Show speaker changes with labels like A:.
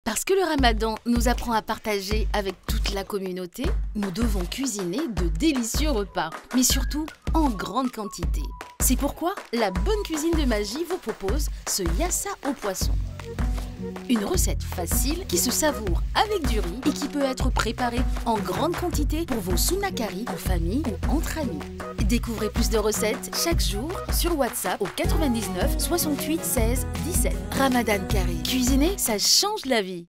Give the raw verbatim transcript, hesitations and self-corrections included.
A: Parce que le Ramadan nous apprend à partager avec toute la communauté, nous devons cuisiner de délicieux repas, mais surtout en grande quantité. C'est pourquoi la Bonne Cuisine de Magie vous propose ce yassa au poisson. Une recette facile qui se savoure avec du riz et qui peut être préparée en grande quantité pour vos sunakari en famille ou entre amis. Découvrez plus de recettes chaque jour sur WhatsApp au quatre-vingt-dix-neuf soixante-huit seize dix-sept. Ramadan Kareem. Cuisiner, ça change la vie.